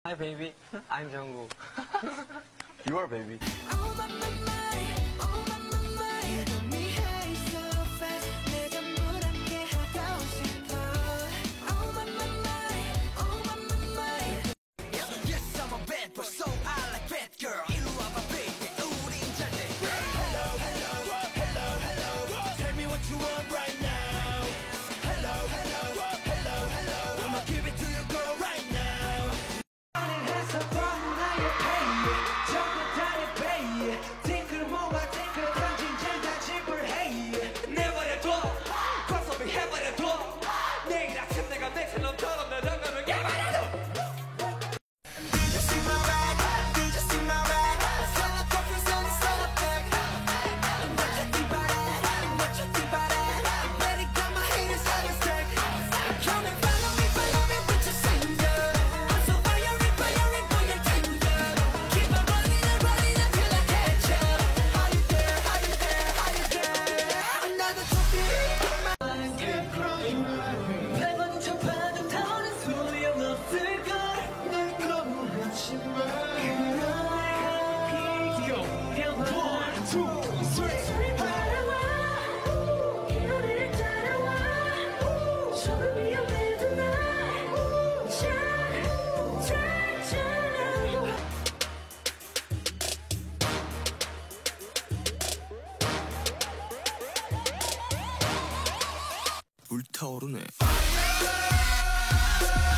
Hi baby, I'm Jungkook. You are baby. Yes, I'm a bad boy, so I like bad girl. 이리 와봐, baby, 우린 잘 돼. Hello, hello, hello, hello. Tell me what you want right now. Hello, hello, hello, hello. I'ma give it to you, girl, right now. 해서 나의 pain, 전부 다내 pay. 팅클 모아, 팅클 던진 젠다 집을 해. 내버려둬, crossover 해버려둬. 내일 아침 내가 내 채널처럼 내 장난을 깨버려둬. 불타오르네.